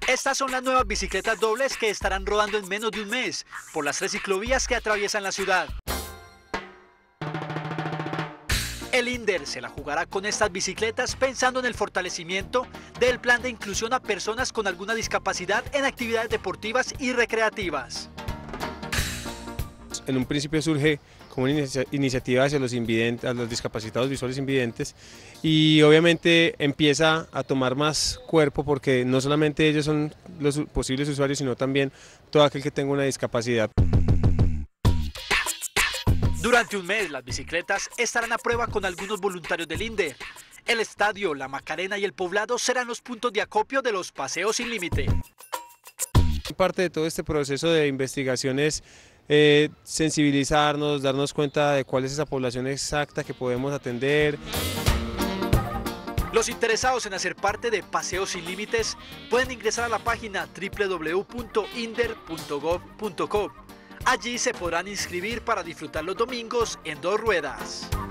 Estas son las nuevas bicicletas dobles que estarán rodando en menos de un mes por las 3 ciclovías que atraviesan la ciudad. El INDER se la jugará con estas bicicletas pensando en el fortalecimiento del plan de inclusión a personas con alguna discapacidad en actividades deportivas y recreativas. En un principio surge como una iniciativa hacia los invidentes, a los discapacitados visuales invidentes, y obviamente empieza a tomar más cuerpo porque no solamente ellos son los posibles usuarios, sino también todo aquel que tenga una discapacidad. Durante un mes, las bicicletas estarán a prueba con algunos voluntarios del INDER. El estadio, la Macarena y el Poblado serán los puntos de acopio de los paseos sin límite. Parte de todo este proceso de investigación es sensibilizarnos, darnos cuenta de cuál es esa población exacta que podemos atender. Los interesados en hacer parte de Paseos Sin Límites pueden ingresar a la página www.inder.gov.co. Allí se podrán inscribir para disfrutar los domingos en 2 ruedas.